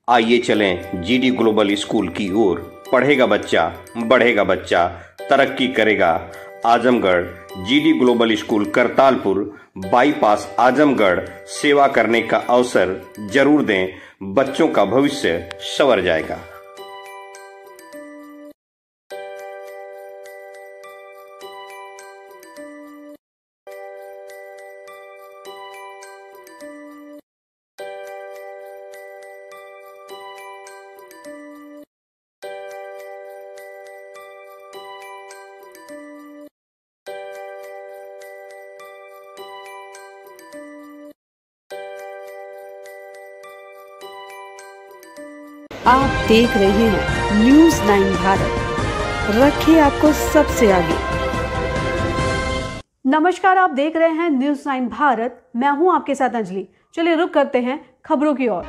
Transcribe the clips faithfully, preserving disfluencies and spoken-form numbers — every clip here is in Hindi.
आइए चलें जीडी ग्लोबल स्कूल की ओर। पढ़ेगा बच्चा, बढ़ेगा बच्चा, तरक्की करेगा Azamgarh. GD global school Kartalpur bypass Azamgarh. सेवा करने का अवसर जरूर दें, बच्चों का भविष्य संवर जाएगा। आप देख रहे हैं न्यूज़ नाइन भारत, रखिए आपको सबसे आगे। नमस्कार, आप देख रहे हैं न्यूज़ नाइन भारत, मैं हूं आपके साथ अंजलि। चलिए रुक करते हैं खबरों की ओर।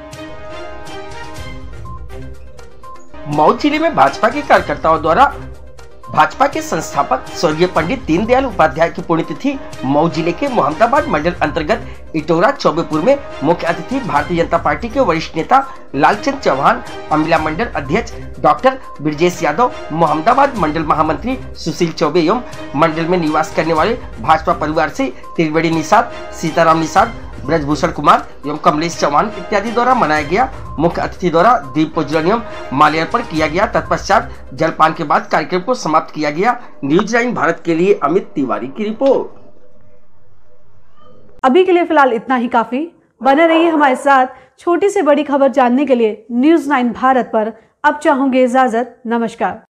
मऊ जिले में भाजपा के कार्यकर्ताओं द्वारा भाजपा के संस्थापक स्वर्गीय पंडित दीनदयाल उपाध्याय की पुण्यतिथि मऊ जिले के मोहम्मदाबाद मंडल अंतर्गत इटोरा चौबेपुर में मुख्य अतिथि भारतीय जनता पार्टी के वरिष्ठ नेता लालचंद चौहान, अम्बिला मंडल अध्यक्ष डॉक्टर ब्रजेश यादव, मोहम्मदाबाद मंडल महामंत्री सुशील चौबे एवं मंडल में निवास करने वाले भाजपा परिवार से त्रिवेणी निषाद, सीताराम निषाद, ब्रजभूषण कुमार एवं कमलेश चौहान इत्यादि द्वारा मनाया गया। मुख्य अतिथि द्वारा दीप प्रज्वलन एवं माल्यार्पण किया गया। तत्पश्चात जलपान के बाद कार्यक्रम को समाप्त किया गया। न्यूज़ नाइन भारत के लिए अमित तिवारी की रिपोर्ट। अभी के लिए फिलहाल इतना ही काफी। बने रहिए हमारे साथ। छोटी से बड़ी खबर जानने के लिए न्यूज़ नाइन भारत पर अब चाहूंगी इजाजत। नमस्कार।